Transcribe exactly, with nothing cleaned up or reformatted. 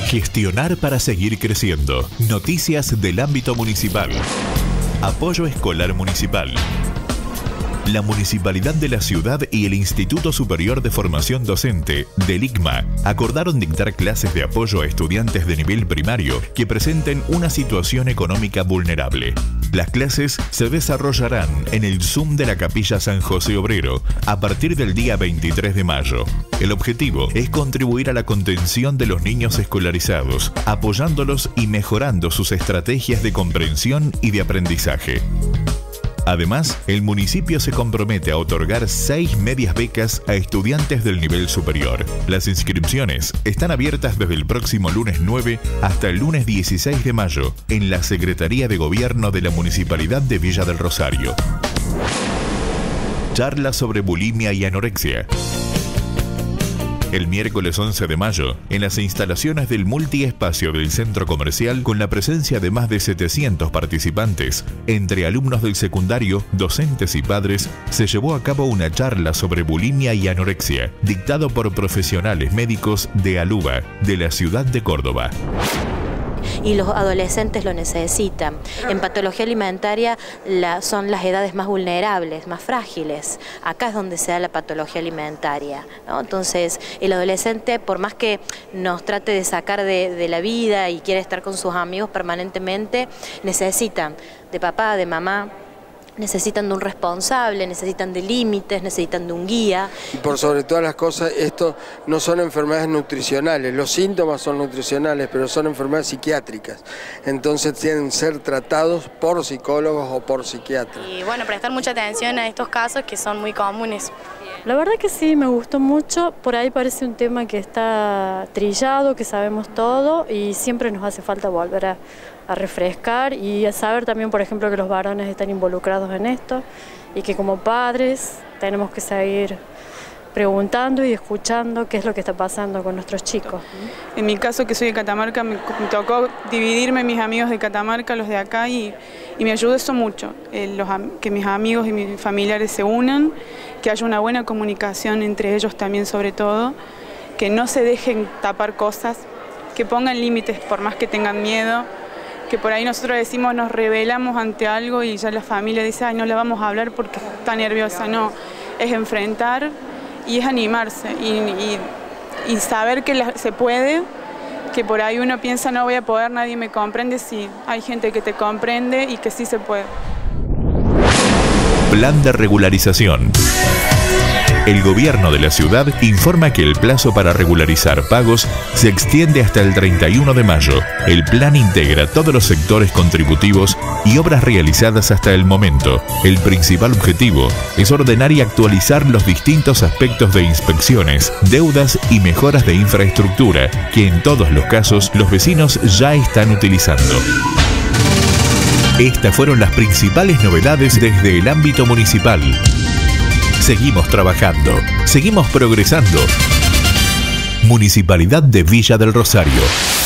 Gestionar para seguir creciendo. Noticias del ámbito municipal. Apoyo escolar municipal. La Municipalidad de la Ciudad y el Instituto Superior de Formación Docente, del I C M A, acordaron dictar clases de apoyo a estudiantes de nivel primario que presenten una situación económica vulnerable. Las clases se desarrollarán en el Zoom de la Capilla San José Obrero a partir del día veintitrés de mayo. El objetivo es contribuir a la contención de los niños escolarizados, apoyándolos y mejorando sus estrategias de comprensión y de aprendizaje. Además, el municipio se compromete a otorgar seis medias becas a estudiantes del nivel superior. Las inscripciones están abiertas desde el próximo lunes nueve hasta el lunes dieciséis de mayo en la Secretaría de Gobierno de la Municipalidad de Villa del Rosario. Charla sobre bulimia y anorexia. El miércoles once de mayo, en las instalaciones del multiespacio del centro comercial, con la presencia de más de setecientos participantes, entre alumnos del secundario, docentes y padres, se llevó a cabo una charla sobre bulimia y anorexia, dictado por profesionales médicos de Aluba, de la ciudad de Córdoba. Y los adolescentes lo necesitan. En patología alimentaria la, son las edades más vulnerables, más frágiles. Acá es donde se da la patología alimentaria, ¿no? Entonces, el adolescente, por más que nos trate de sacar de, de la vida y quiere estar con sus amigos permanentemente, necesitan de papá, de mamá, necesitan de un responsable, necesitan de límites, necesitan de un guía. Y por sobre todas las cosas, esto no son enfermedades nutricionales, los síntomas son nutricionales, pero son enfermedades psiquiátricas. Entonces tienen que ser tratados por psicólogos o por psiquiatras. Y bueno, prestar mucha atención a estos casos que son muy comunes. La verdad que sí, me gustó mucho. Por ahí parece un tema que está trillado, que sabemos todo y siempre nos hace falta volver a, a refrescar y a saber también, por ejemplo, que los varones están involucrados en esto y que como padres tenemos que seguir preguntando y escuchando qué es lo que está pasando con nuestros chicos. En mi caso, que soy de Catamarca, me, me tocó dividirme mis amigos de Catamarca, los de acá, y, y me ayudó eso mucho, eh, los, que mis amigos y mis familiares se unan, que haya una buena comunicación entre ellos también sobre todo, que no se dejen tapar cosas, que pongan límites por más que tengan miedo, que por ahí nosotros decimos nos rebelamos ante algo y ya la familia dice, ay, no la vamos a hablar porque está nerviosa. No, es enfrentar y es animarse y, y, y saber que la, se puede, que por ahí uno piensa no voy a poder, nadie me comprende, sí, hay gente que te comprende y que sí se puede. Plan de regularización. El gobierno de la ciudad informa que el plazo para regularizar pagos se extiende hasta el treinta y uno de mayo. El plan integra todos los sectores contributivos y obras realizadas hasta el momento. El principal objetivo es ordenar y actualizar los distintos aspectos de inspecciones, deudas y mejoras de infraestructura que en todos los casos los vecinos ya están utilizando. Estas fueron las principales novedades desde el ámbito municipal. Seguimos trabajando, seguimos progresando. Municipalidad de Villa del Rosario.